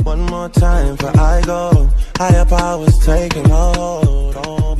One more time before I go. Higher powers taking hold on.